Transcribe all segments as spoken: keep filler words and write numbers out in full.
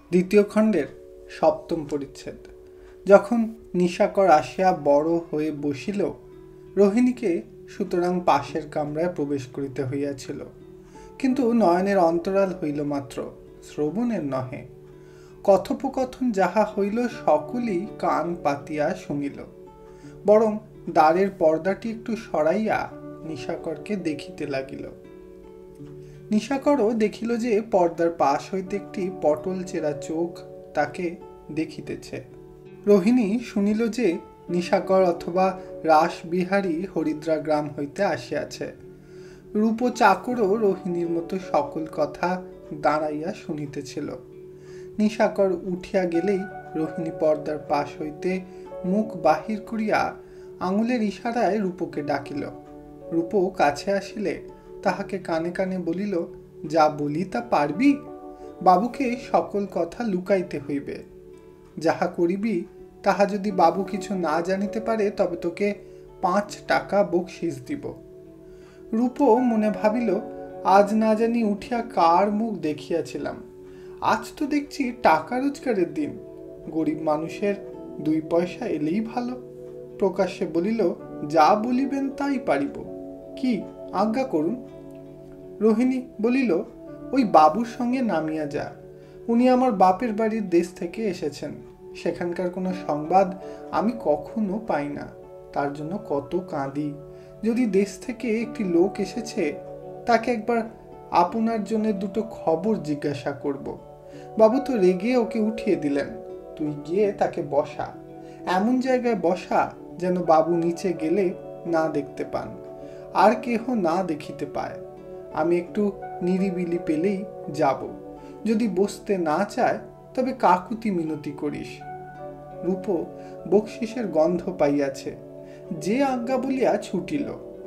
দ্বিতীয় খণ্ডের সপ্তম পরিচ্ছেদ। যখন নিশাকর আসিয়া বড় হয়ে বসিল, রোহিণীকে সুতরাং পাশের কামরায় প্রবেশ করিতে হইয়াছিল, কিন্তু নয়নের অন্তরাল হইল মাত্র, শ্রবণের নহে। কথোপকথন যাহা হইল সকলেই কান পাতিয়া শুনিল, বরং দ্বারের পর্দাটি একটু সরাইয়া নিশাকরকে দেখিতে লাগিল। নিশাকরও দেখিল যে পর্দার পাশ হইতে একটি পটল চেরা চোখ তাকে দেখিতেছে। রোহিণী শুনিল যে নিশাকর অথবা রাসবিহারী হরিদ্রা গ্রাম হইতে আসিয়াছে। রূপ চাকরও রোহিণীর মতো সকল কথা দাঁড়াইয়া শুনিতেছিল। নিশাকর উঠিয়া গেলেই রোহিণী পর্দার পাশ হইতে মুখ বাহির করিয়া আঙুলের ইশারায় রূপকে ডাকিল। রূপ কাছে আসিলে তাহাকে কানে কানে বলিল, যা বলি তা পারবি? বাবুকে সকল কথা লুকাইতে হইবে। যাহা করিবি তাহা যদি বাবু কিছু না জানিতে পারে তবে তোকে পাঁচ টাকা বকশিস দিব। রূপ মনে ভাবিল, আজ না জানি উঠিয়া কার মুখ দেখিয়াছিলাম, আজ তো দেখছি টাকা রোজগারের দিন, গরিব মানুষের দুই পয়সা এলেই ভালো। প্রকাশ্যে বলিল, যা বলিবেন তাই পারিব, কি আজ্ঞা করুন। রোহিণী বলিল, ওই বাবুর সঙ্গে নামিয়া যা, উনি আমার বাপের বাড়ির দেশ থেকে এসেছেন, সেখানকার কোনো সংবাদ আমি কখনো পাই না, তার জন্য কত কাঁদি। যদি দেশ থেকে একটি লোক এসেছে তাকে একবার আপনার জন্য দুটো খবর জিজ্ঞাসা করব। বাবু তো রেগে ওকে উঠিয়ে দিলেন, তুই গিয়ে তাকে বসা, এমন জায়গায় বসা যেন বাবু নিচে গেলে না দেখতে পান, আর কেহ না দেখিতে পায়। আমি একটু নিরিবিলি পেলেই যাব, যদি বসতে না চায় তবে কাকুতি মিনতি করিস। রূপ বকশিসের গন্ধ পাইয়াছে, যে আজ্ঞা বলিয়া ছুটিল।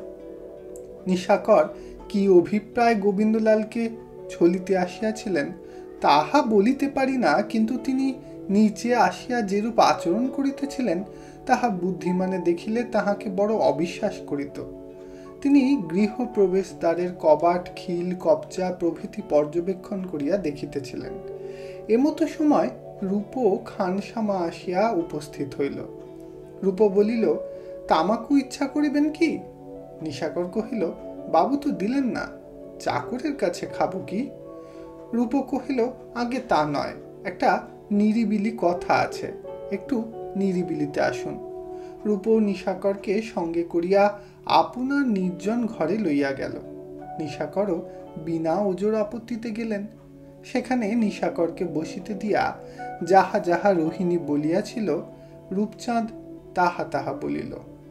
নিশাকর কি অভিপ্রায় গোবিন্দলালকে ছলিতে আসিয়াছিলেন তাহা বলিতে পারি না, কিন্তু তিনি নিচে আসিয়া যেরূপ আচরণ করিতেছিলেন তাহা বুদ্ধিমানে দেখিলে তাহাকে বড় অবিশ্বাস করিত। তিনি গৃহপ্রবেশ দ্বারের কবাট, খিল, কবজা প্রভৃতি পর্যবেক্ষণ করিয়া দেখিতেছিলেন। এমতো সময় রূপ খানসামা আসিয়া উপস্থিত হইল। রূপ বলিল, তামাকু ইচ্ছা করিবেন কি? নিশাকর কহিল, বাবু তো দিলেন না, চাকরের কাছে খাবো কি? রূপ কহিল, আগে তা নয়, একটা নিরিবিলি কথা আছে, একটু নিরিবিলিতে আসুন। রূপ নিশাকরকে সঙ্গে করিয়া আপনার নির্জন ঘরে লইয়া গেল। নিশাকরও বিনা ওজোর আপত্তিতে গেলেন। সেখানে নিশাকরকে বসিতে দিয়া যাহা যাহা রোহিণী বলিয়াছিল রূপচাঁদ তাহা তাহা বলিল।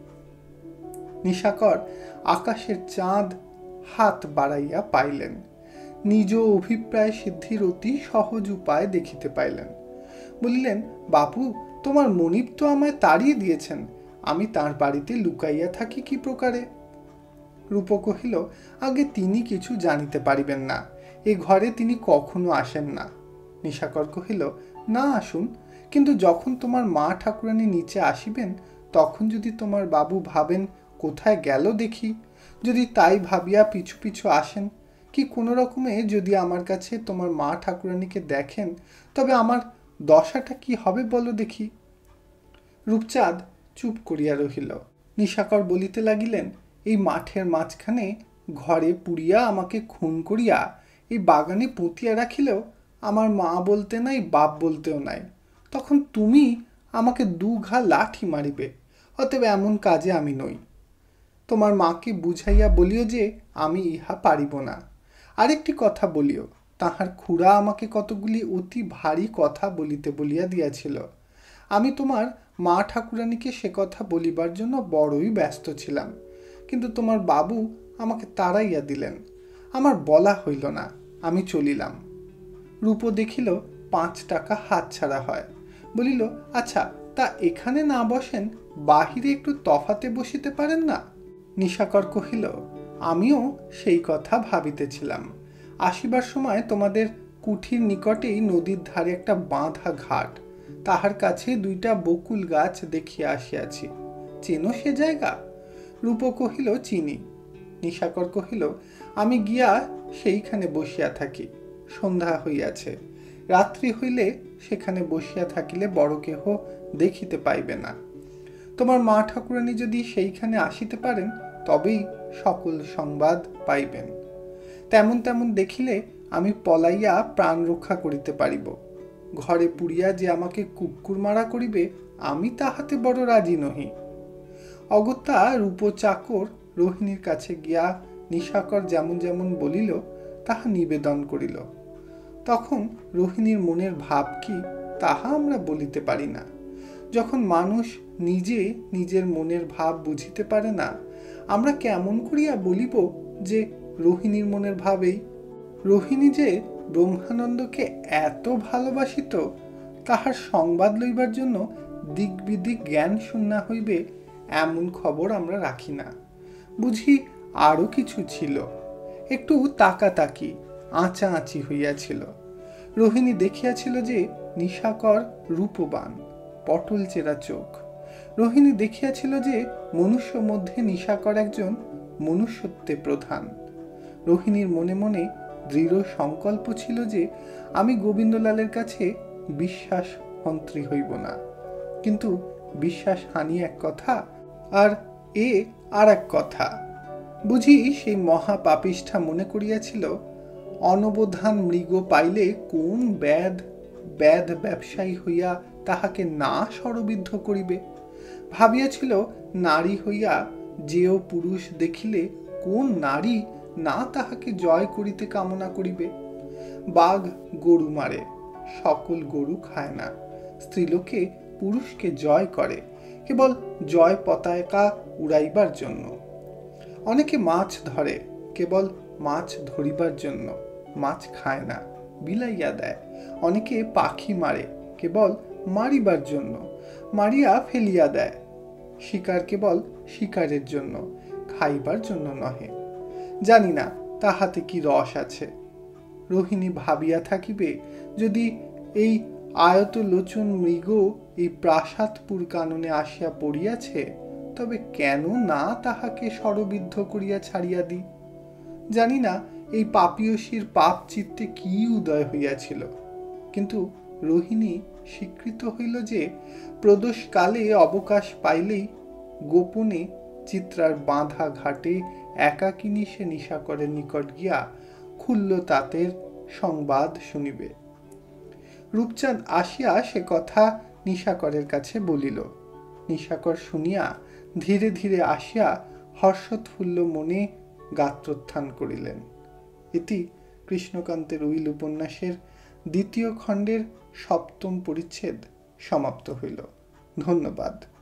নিশাকর আকাশের চাঁদ হাত বাড়াইয়া পাইলেন, নিজ অভিপ্রায় সিদ্ধির অতি সহজ উপায় দেখিতে পাইলেন। বলিলেন, বাবু তোমার মনিব তো আমায় তাড়িয়ে দিয়েছেন, আমি তার বাড়িতে লুকাইয়া থাকি কি প্রকারে? রূপ কহিল, আগে তিনি কিছু জানিতে পারিবেন না, এ ঘরে তিনি কখনো আসেন না। নিশাকর কহিল, না আসুন, কিন্তু যখন তোমার মা ঠাকুরানী নিচে আসিবেন তখন যদি তোমার বাবু ভাবেন কোথায় গেল দেখি, যদি তাই ভাবিয়া পিছু পিছু আসেন, কি কোনো রকমে যদি আমার কাছে তোমার মা ঠাকুরানীকে দেখেন তবে আমার দশাটা কি হবে বলো দেখি। রূপচাঁদ চুপ করিয়া রহিল। নিশাকর বলিতে লাগিলেন, এই মাঠের মাঝখানে ঘরে পুড়িয়া আমাকে খুন করিয়া এই বাগানে পুঁতিয়া রাখিলেও আমার মা বলতে নাই, বাপ বলতেও নাই, তখন তুমি আমাকে দু ঘা লাঠি মারিবে, অতএব এমন কাজে আমি নই। তোমার মাকে বুঝাইয়া বলিও যে আমি ইহা পারিব না। আরেকটি কথা বলিও, তাহার খুড়া আমাকে কতগুলি অতি ভারী কথা বলিতে বলিয়া দিয়াছিল, আমি তোমার মা ঠাকুরানীকে সে কথা বলিবার জন্য বড়ই ব্যস্ত ছিলাম, কিন্তু তোমার বাবু আমাকে তাড়াইয়া দিলেন, আমার বলা হইল না, আমি চলিলাম। রূপ দেখিল পাঁচ টাকা হাত ছাড়া হয়, বলিল, আচ্ছা তা এখানে না বসেন বাহিরে একটু তফাতে বসিতে পারেন না? নিশাকর কহিল, আমিও সেই কথা ভাবিতেছিলাম, আসিবার সময় তোমাদের কুঠির নিকটেই নদীর ধারে একটা বাঁধা ঘাট, তাহার কাছে দুইটা বকুল গাছ দেখিয়া আসিয়াছি, চেনো সে জায়গা? রূপ কহিল, চিনি। নিশাকর কহিল, আমি গিয়া সেইখানে বসিয়া থাকি, সন্ধ্যা হইয়াছে, রাত্রি হইলে সেখানে বসিয়া থাকিলে বড় কেহ দেখিতে পাইবে না। তোমার মা ঠাকুরানী যদি সেইখানে আসিতে পারেন তবেই সকল সংবাদ পাইবেন। তেমন তেমন দেখিলে আমি পলাইয়া প্রাণ রক্ষা করিতে পারিব। ঘরে পুড়িয়া যে আমাকে কুকুর মারা করিবে আমি তাহাতে বড় রাজি নহি। অগত্যা রূপচাকর রোহিণীর কাছে গিয়া নিশাকর যেমন যেমন বলিল তাহা নিবেদন করিল। তখন রোহিণীর মনের ভাব কি তাহা আমরা বলিতে পারি না। যখন মানুষ নিজে নিজের মনের ভাব বুঝিতে পারে না, আমরা কেমন করিয়া বলিব যে রোহিণীর মনের ভাবেই? রোহিণী যে ব্রহ্মানন্দকে এত ভালোবাসিত তাহার সংবাদ লইবার জন্য দিক বিদিক জ্ঞান শূন্য হইবে এমন খবর আমরা রাখি না। বুঝি আরো কিছু ছিল। একটু তাকাতাকি আঁচা আঁচি হইয়াছিল। রোহিণী দেখিয়াছিল যে নিশাকর রূপবান, পটল চেরা চোখ। রোহিণী দেখিয়াছিল যে মনুষ্য মধ্যে নিশাকর একজন মনুষ্যত্বে প্রধান। রোহিণীর মনে মনে দৃঢ় সংকল্প ছিল যে আমি গোবিন্দলালের কাছে বিশ্বাস হন্ত্রী হইব না। কিন্তু বিশ্বাস হানি এক কথা, আর এ আর এক কথা। বুঝি সেই মহাপাপিষ্ঠা মনে করিয়াছিল অনবধান মৃগ পাইলে কোন ব্যাধ ব্যাধ ব্যবসায়ী হইয়া তাহাকে না শরবিদ্ধ করিবে। ভাবিয়াছিল নারী হইয়া যেও পুরুষ দেখিলে কোন নারী না তাহাকে জয় করিতে কামনা করিবে। বাঘ গরু মারে, সকল গরু খায় না। স্ত্রীলোকে পুরুষকে জয় করে কেবল জয় পতাকা উড়াইবার জন্য। অনেকে মাছ ধরে কেবল মাছ ধরিবার জন্য, মাছ খায় না, বিলাইয়া দেয়। অনেকে পাখি মারে কেবল মারিবার জন্য, মারিয়া ফেলিয়া দেয়। শিকার কেবল শিকারের জন্য, খাইবার জন্য নহে। জানি না তাহাতে কি রস আছে। রোহিণী ভাবিয়া থাকিবে যদি এই আয়ত লোচন মৃগ এই প্রাসাদপুর কাননে আসিয়া পড়িয়াছে তবে কেন না তাহাকে শরবিদ্ধ করিয়া ছাড়িয়া দিই। জানি না এই পাপীয়সীর পাপ চিত্তে কি উদয় হইয়াছিল, কিন্তু রোহিণী স্বীকৃত হইল যে প্রদোষকালে অবকাশ পাইলেই গোপনে চিত্রার বাঁধা ঘাটে একাকিনী সে নিশাকরের নিকট গিয়া খুল্ল তাঁতের সংবাদ শুনিবে। রূপচাঁদ আসিয়া সে কথা নিশাকরের কাছে বলিল। নিশাকর শুনিয়া ধীরে ধীরে আসিয়া হর্ষোৎফুল্ল মনে গাত্রোত্থান করিলেন। এটি কৃষ্ণকান্তের উইল উপন্যাসের দ্বিতীয় খণ্ডের সপ্তম পরিচ্ছেদ সমাপ্ত হইল। ধন্যবাদ।